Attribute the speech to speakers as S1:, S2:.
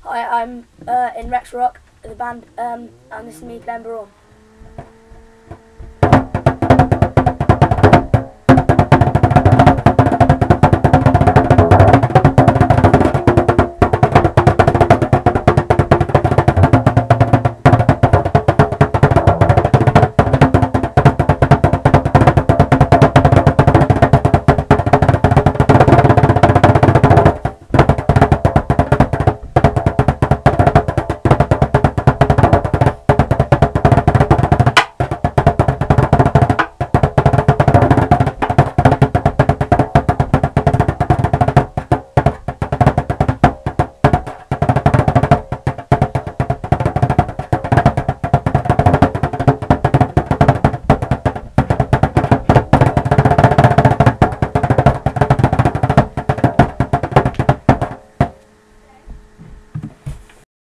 S1: Hi, I'm in Rex Rock, the band, and this is me, Glenn Braun.